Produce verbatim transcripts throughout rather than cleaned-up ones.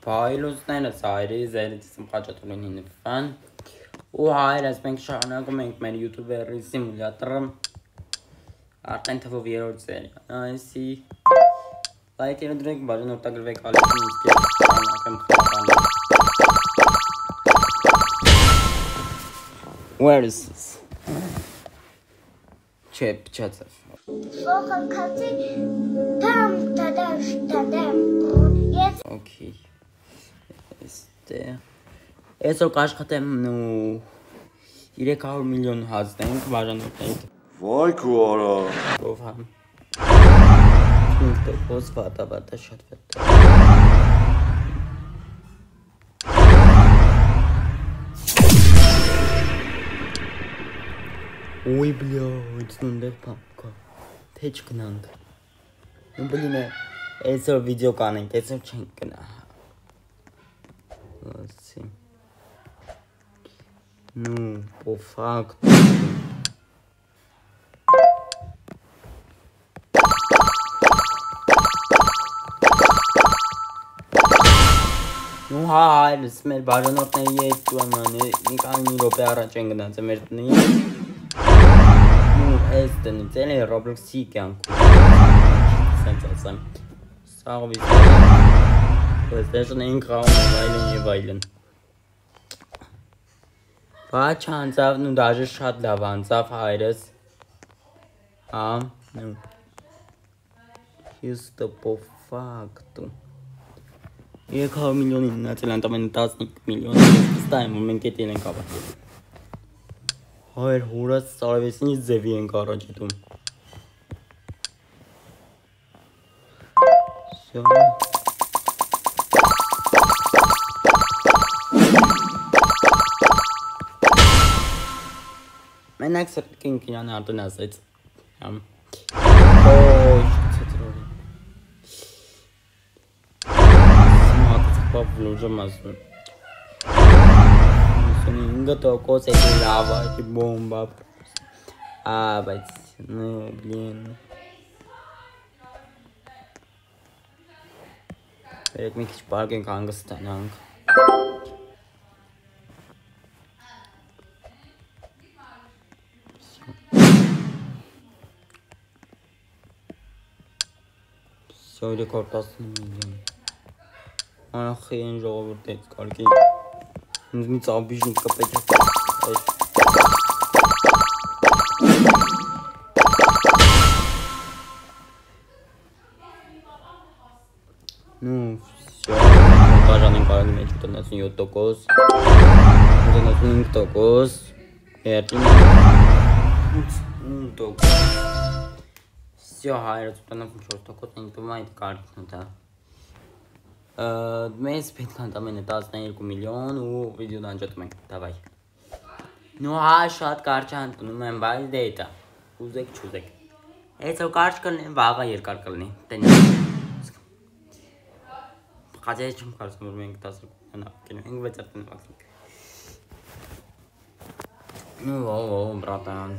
Փայլուսները ծայրի զերից խաչատուրին ինֆան ու հայրս մենք շարունակում ենք մեր յութուբերի սիմուլյատորը արդեն թվով երրորդ սերիան այսի լայքերը դրեք բաժան օգտագրվեք ալիքին իսկ ես շարունակեմ խաղալը Where is this? Չեպ չացավ Focus քացի tam tadam tadam Yes Okay Այսօր կաշխատեմ երեք հարյուր միլիոն հասնենք բաժանորդենք Վայ քո արա Ով համ Ինքը ոս վատա վատա շատ վատա Ոյ բլյոյ ծննդեղ պամկա Թե չգնանք Նու բլին է այսօր վիդեո կանենք այսօր չենք գնա Let's see. Ну, по факту. Ну, հայր, մեր բաժանորդների հետ տուամանե, մի քանի րոպե առաջ են գնաց մեր տնից։ Ну, այս տնից էլ է roblox-ի կյանքում։ Սենց ասեմ։ Սաղ վիզը։ Ոստեշն ենք խաղում այլն և այլն։ Բայց չանցավ, նու դաժը շատ լավ անցավ հայրս։ Ամ, նու։ Հիստը պո ֆակտու։ երեք հարյուր միլիոնի նացել անտամենը տասնհինգ միլիոն վստահ եմ, որ մենք էդ ենք ավարտել։ Հայր հորած սարավեսինից ձևի ենք առաջետում։ Всё։ Մենակ սրտքինք իրան արդեն ասեց։ Օй, չծրորի։ Սմատը վլուժը մասնում։ ինգը տոկոս է լավա, չի բոմբա։ Ա, բայց, նո, բլին։ Բերեք մի քիչ պարկ ենք հանգստանանք։ Всё, рекорд տասնհինգ միլիոն։ Անախ են ժողովուրդից կարգի։ Ինձ մի ծաբիժնիկ կպետ է։ Ну, всё, բաժան ենք արագի մեջ ութանասունյոթ տոկոս, ութանասունհինգ տոկոս, երդին ութ տոկոս, всё, հայրը ութանասունչորս տոկոս, ինք տում այդ կարգն դա։ Մեզ պետք անտամենը տասնհինգ միլիոն ու վիդեոն անջատում ենք, դավայ։ Նու հա շատ կարճ անտնում եմ, բայց դե էտա, ուզեք չուզեք։ Այսօր կարճ կլնի, վաղը երկար կլնի, տնի։ Խաչայից չմ կարծում, որ մենք տասնհինգ կենում ենք, վեց արդեն վակնենք։ Նու, ով, ով, բրատան։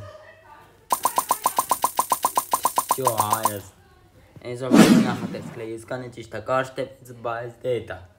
Всё, հայրս։ Այսօր վաղը նախատեսքել է, ես կանը ճիշտ է, կարճ տեպից, բայց դե էտա։